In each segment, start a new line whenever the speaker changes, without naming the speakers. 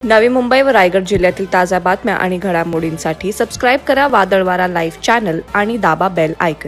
नवी मुंबई व रायगड जिल्ह्यातील ताज्या बातम्या आणि घडामोडींसाठी सबस्क्राईब करा वादळवारा लाईव्ह चॅनल आणि दाबा बेल आयकॉन।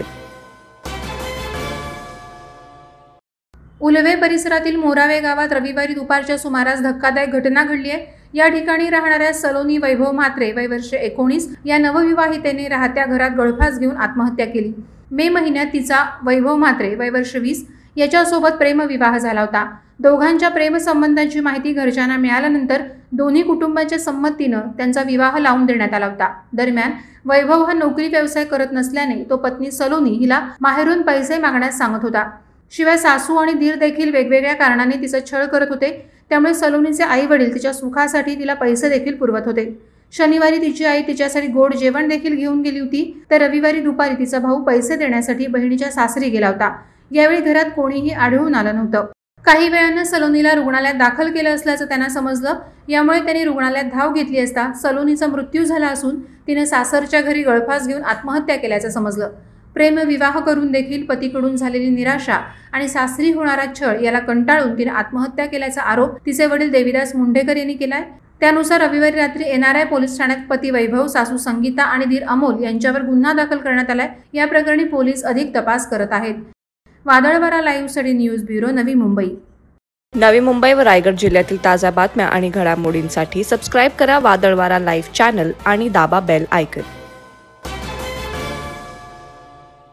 उलवे परिसरातील मोरावे गावात रविवारी दुपारच्या सुमारास धक्कादायक घटना घडली आहे। या ठिकाणी राहणाऱ्या सलोनी वैभव म्हात्रे वय वर्ष 19 या नवविवाहितेने राहत्या घरात गळफास घेऊन आत्महत्या केली। मे महिन्यात तिचा वैभव म्हात्रे वय वर्ष 20 याच्यासोबत प्रेमविवाह झाला होता। दोघांच्या प्रेमसंबंधांची माहिती घरच्यांना मिळाल्यानंतर दोन्ही कुटुंबांच्या संमतीने त्यांचा विवाह लावून देण्यात आला होता। दरम्यान वैभव हा नोकरी व्यवसाय करत नसल्याने तो पत्नी सलोनी हिला माहेरून पैसे मागण्यास सांगत होता। शिवाय सासू आणि दीर देखील वेगवेगळ्या कारणाने तिचा छळ करत होते। त्यामुळे सलोनीचे आई वडील तिच्या सुखासाठी तिला पैसे देखील पुरवत होते। शनिवारी तिची आई तिच्यासाठी गोड जेवण देखील घेऊन गेली होती, तर रविवारी दुपारी तिचा भाऊ पैसे देण्यासाठी बहिणीच्या सासरी गेला होता। यावेळी घरात कोणीही आढळून आलं नव्हतं। काही वेळानं सलोनीला रुग्णालयात दाखल केलं असल्याचं त्यांना समजलं। यामुळे त्यांनी रुग्णालयात धाव घेतली असता सलोनीचा मृत्यू झाला असून तिने सासरच्या घरी गळफास घेऊन आत्महत्या केल्याचं समजलं। प्रेमविवाह करून देखील पतीकडून झालेली निराशा आणि सासरी होणारा छळ याला कंटाळून तिने आत्महत्या केल्याचा आरोप तिचे वडील देवीदास मुंडेकर यांनी केलाय। त्यानुसार रविवारी रात्री NRI पोलीस ठाण्यात पती वैभव, सासू संगीता आणि दीर अमोल यांच्यावर गुन्हा दाखल करण्यात आलाय। या प्रकरणी पोलीस अधिक तपास करत आहेत। वादळवारा लाईव्हसाठी न्यूज ब्युरो, नवी मुंबई।
नवी मुंबई व रायगड जिल्ह्यातील ताज्या बातम्या आणि घडामोडींसाठी सबस्क्राईब करा वादळवारा लाईव्ह चॅनल आणि दाबा बेल आयकॉन।